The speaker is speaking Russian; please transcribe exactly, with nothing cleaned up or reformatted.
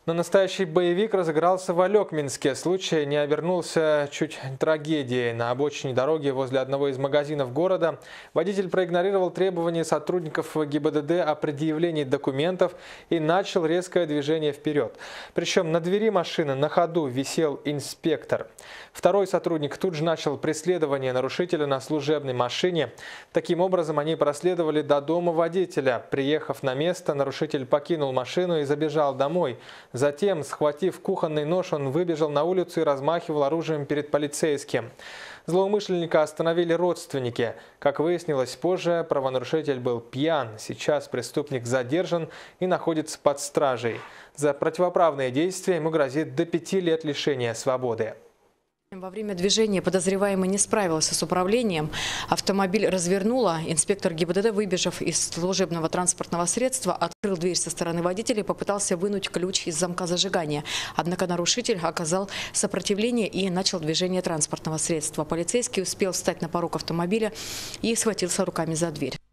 Но настоящий боевик разыгрался в Алекминске. Случай не обернулся чуть трагедией. На обочине дороги возле одного из магазинов города водитель проигнорировал требования сотрудников ГИБДД о предъявлении документов и начал резкое движение вперед. Причем на двери машины на ходу висел инспектор. Второй сотрудник тут же начал преследование нарушителя на служебной машине. Таким образом, они проследовали до дома водителя. Приехав на место, нарушитель покинул машину и забежал домой. Затем, схватив кухонный нож, он выбежал на улицу и размахивал оружием перед полицейским. Злоумышленника остановили родственники. Как выяснилось позже, правонарушитель был пьян. Сейчас преступник задержан и находится под стражей. За противоправные действия ему грозит до пяти лет лишения свободы. Во время движения подозреваемый не справился с управлением. Автомобиль развернуло. Инспектор ГИБДД, выбежав из служебного транспортного средства, открыл дверь со стороны водителя и попытался вынуть ключ из замка зажигания. Однако нарушитель оказал сопротивление и начал движение транспортного средства. Полицейский успел встать на порог автомобиля и схватился руками за дверь.